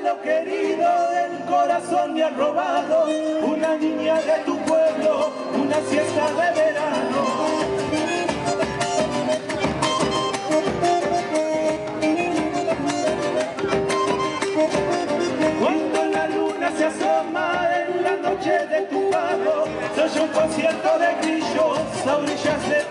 lo querido del corazón me ha robado, una niña de tu pueblo, una siesta de verano. Cuando la luna se asoma en la noche de tu pago, se oye un concierto de grillos a orillas de